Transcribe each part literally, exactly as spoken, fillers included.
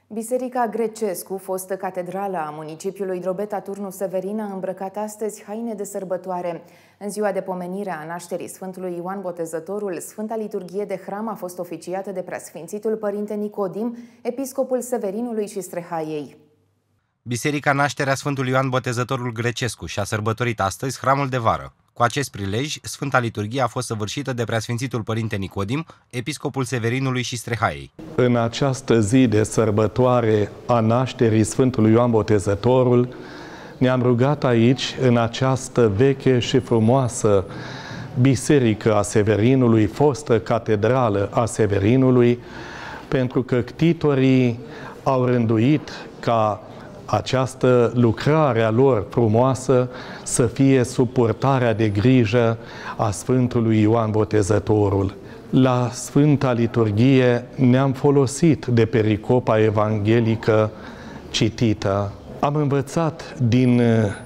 Biserica Grecescu, fostă catedrală a municipiului Drobeta Turnu Severin, a îmbrăcat astăzi haine de sărbătoare. În ziua de pomenire a nașterii Sfântului Ioan Botezătorul, Sfânta Liturghie de Hram a fost oficiată de Preasfințitul Părinte Nicodim, episcopul Severinului și Strehaiei. Biserica Nașterea Sfântului Ioan Botezătorul Grecescu și-a sărbătorit astăzi hramul de vară. Cu acest prilej, Sfânta Liturghie a fost săvârșită de Preasfințitul Părinte Nicodim, episcopul Severinului și Strehaiei. În această zi de sărbătoare a nașterii Sfântului Ioan Botezătorul, ne-am rugat aici, în această veche și frumoasă biserică a Severinului, fostă catedrală a Severinului, pentru că ctitorii au rânduit ca această lucrare a lor frumoasă să fie sub purtarea de grijă a Sfântului Ioan Botezătorul. La Sfânta Liturghie ne-am folosit de pericopa evanghelică citită. Am învățat din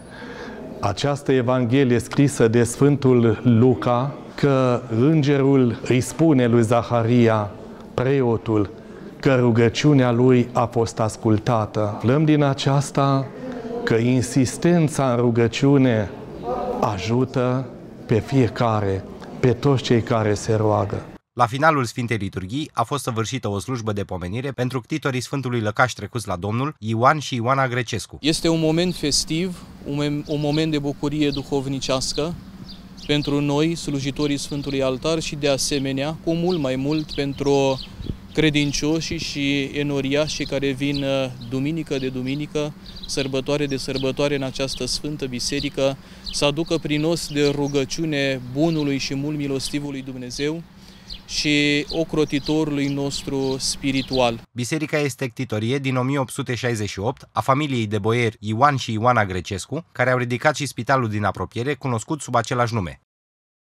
această evanghelie scrisă de Sfântul Luca că îngerul îi spune lui Zaharia, preotul, că rugăciunea lui a fost ascultată. Aflăm din aceasta că insistența în rugăciune ajută pe fiecare, pe toți cei care se roagă. La finalul Sfintei Liturghii a fost săvârșită o slujbă de pomenire pentru ctitorii Sfântului Lăcaș trecuți la Domnul, Ioan și Ioana Grecescu. Este un moment festiv, un moment de bucurie duhovnicească pentru noi, slujitorii Sfântului Altar, și de asemenea, cu mult mai mult pentru credincioșii și enoriașii care vin duminică de duminică, sărbătoare de sărbătoare în această Sfântă Biserică, să aducă prin os de rugăciune bunului și mult milostivului Dumnezeu și ocrotitorului nostru spiritual. Biserica este ctitorie din o mie opt sute șaizeci și opt a familiei de boieri Ioan și Ioana Grecescu, care au ridicat și spitalul din apropiere, cunoscut sub același nume.